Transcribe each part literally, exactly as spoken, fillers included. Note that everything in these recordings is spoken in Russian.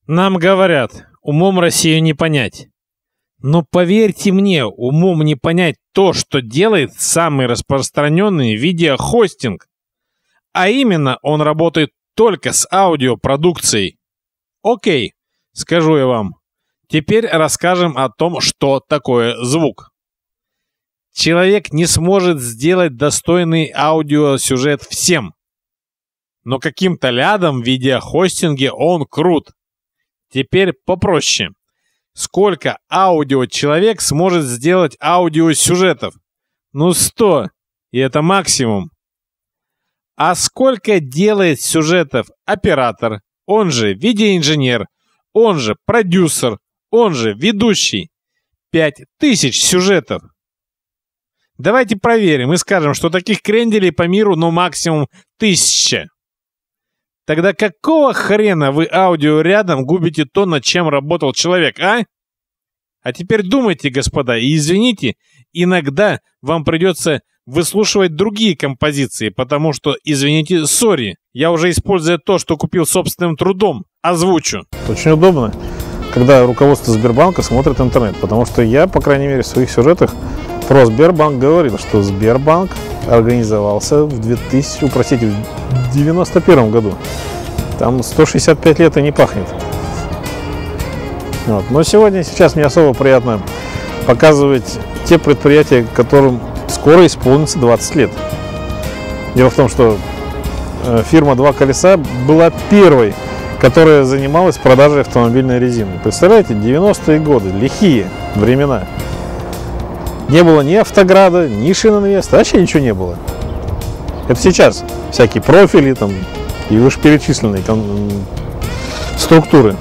Нам говорят, умом Россию не понять. Но поверьте мне, умом не понять то, что делает самый распространенный видеохостинг. А именно, он работает только с аудиопродукцией. Окей, скажу я вам. Теперь расскажем о том, что такое звук. Человек не сможет сделать достойный аудиосюжет всем. Но каким-то лядом в видеохостинге он крут. Теперь попроще. Сколько аудиочеловек сможет сделать аудиосюжетов? Ну, сто. И это максимум. А сколько делает сюжетов оператор, он же видеоинженер, он же продюсер, он же ведущий? Пять тысяч сюжетов. Давайте проверим и скажем, что таких кренделей по миру, ну, максимум тысяча. Тогда какого хрена вы аудио рядом губите то, над чем работал человек, а? А теперь думайте, господа, и извините, иногда вам придется выслушивать другие композиции, потому что, извините, сори, я уже, используя то, что купил собственным трудом, озвучу. Очень удобно, когда руководство Сбербанка смотрит интернет, потому что я, по крайней мере, в своих сюжетах про Сбербанк говорил, что Сбербанк организовался в двухтысячном, простите, в девяносто первом году. Там сто шестьдесят пять лет и не пахнет. Вот. Но сегодня, сейчас мне особо приятно показывать те предприятия, которым скоро исполнится двадцать лет. Дело в том, что фирма «Два колеса» была первой, которая занималась продажей автомобильной резины. Представляете, девяностые годы, лихие времена. Не было ни автограда, ни шинонавеста, вообще ничего не было. Это сейчас всякие профили там и вышеперечисленные структуры.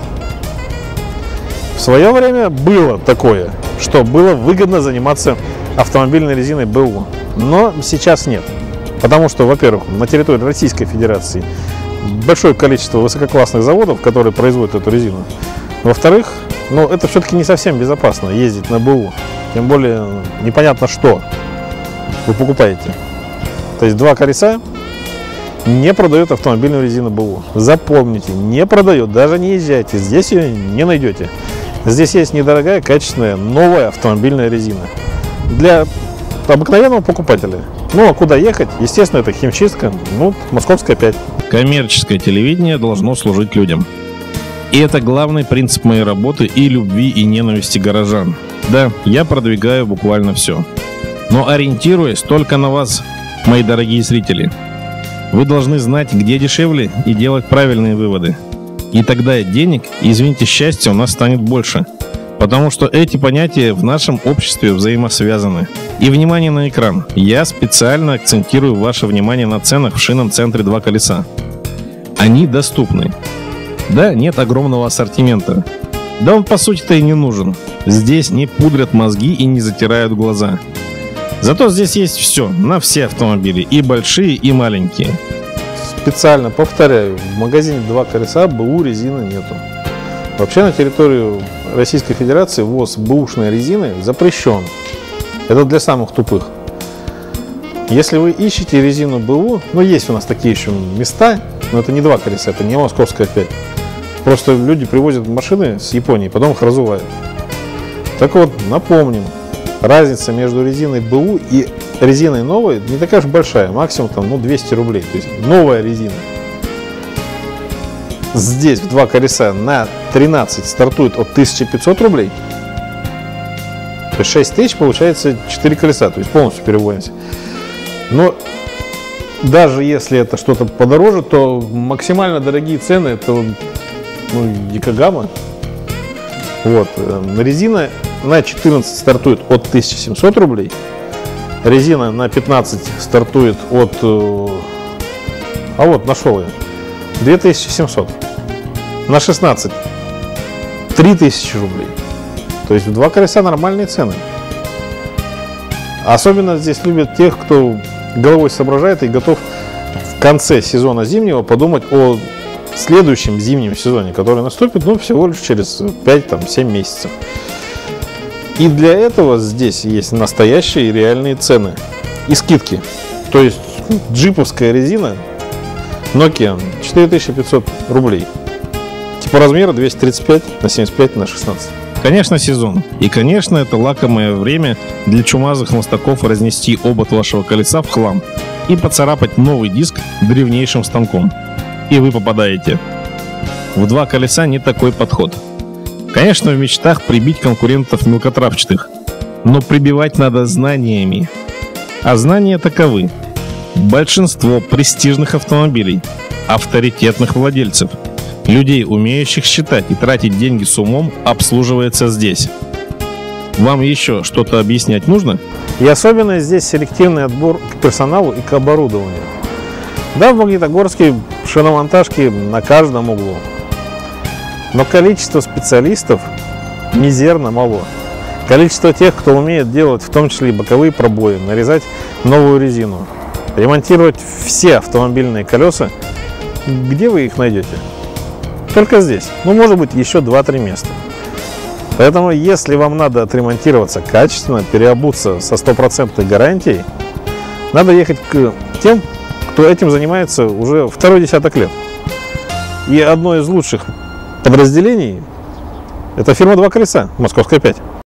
В свое время было такое, что было выгодно заниматься автомобильной резиной БУ. Но сейчас нет. Потому что, во-первых, на территории Российской Федерации большое количество высококлассных заводов, которые производят эту резину. Во-вторых, ну, это все-таки не совсем безопасно ездить на БУ. Тем более непонятно, что вы покупаете. То есть «Два колеса» не продает автомобильную резину БУ. Запомните, не продает, даже не езжайте. Здесь ее не найдете. Здесь есть недорогая, качественная, новая автомобильная резина. Для обыкновенного покупателя. Ну, а куда ехать? Естественно, это химчистка. Ну, Московская пять. Коммерческое телевидение должно служить людям. И это главный принцип моей работы и любви, и ненависти горожан. Да, я продвигаю буквально все. Но ориентируясь только на вас, мои дорогие зрители. Вы должны знать, где дешевле, и делать правильные выводы. И тогда денег, и, извините, счастья у нас станет больше. Потому что эти понятия в нашем обществе взаимосвязаны. И внимание на экран. Я специально акцентирую ваше внимание на ценах в шинном центре «Два колеса». Они доступны. Да, нет огромного ассортимента. Да он по сути-то и не нужен. Здесь не пудрят мозги и не затирают глаза. Зато здесь есть все, на все автомобили, и большие, и маленькие. Специально повторяю, в магазине «Два колеса» БУ резины нету. Вообще на территорию Российской Федерации ввоз бэушной резины запрещен. Это для самых тупых. Если вы ищете резину БУ, ну есть у нас такие еще места, но это не «Два колеса», это не Московская пять. Просто люди привозят машины с Японии, потом их разувают. Так вот, напомним, разница между резиной БУ и резиной новой не такая уж большая, максимум там, ну, двести рублей. То есть новая резина. Здесь в «Два колеса» на тринадцать стартует от тысячи пятисот рублей. То есть шесть тысяч получается четыре колеса, то есть полностью переводимся. Но даже если это что-то подороже, то максимально дорогие цены это, ну, Якогама. Вот. Резина на четырнадцать стартует от тысячи семисот рублей. Резина на пятнадцать стартует от... А вот, нашел я. две тысячи семьсот. На шестнадцать три тысячи рублей. То есть в «Два колеса» нормальные цены. Особенно здесь любят тех, кто головой соображает и готов в конце сезона зимнего подумать о следующем зимнем сезоне, который наступит, ну, всего лишь через пять-семь месяцев. И для этого здесь есть настоящие реальные цены и скидки. То есть джиповская резина Nokia четыре тысячи пятьсот рублей. по размеру двести тридцать пять на семьдесят пять на шестнадцать. Конечно, сезон. И, конечно, это лакомое время для чумазых мастаков разнести обод вашего колеса в хлам и поцарапать новый диск древнейшим станком. И вы попадаете. В два колеса не такой подход. Конечно, в мечтах прибить конкурентов мелкотравчатых, но прибивать надо знаниями. А знания таковы. Большинство престижных автомобилей, авторитетных владельцев, людей, умеющих считать и тратить деньги с умом, обслуживается здесь. Вам еще что-то объяснять нужно? И особенно здесь селективный отбор к персоналу и к оборудованию. Да, в Магнитогорске шиномонтажки на каждом углу. Но количество специалистов мизерно мало. Количество тех, кто умеет делать в том числе и боковые пробои, нарезать новую резину, ремонтировать все автомобильные колеса, где вы их найдете? Только здесь. Ну, может быть, еще два-три места. Поэтому, если вам надо отремонтироваться качественно, переобуться со стопроцентной гарантией, надо ехать к тем, кто этим занимается уже второй десяток лет. И одно из лучших подразделений – это фирма «Два колеса», Московская пять.